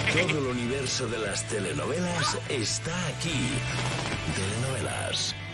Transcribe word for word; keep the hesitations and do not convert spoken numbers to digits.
Todo el universo de las telenovelas está aquí. Telenovelas.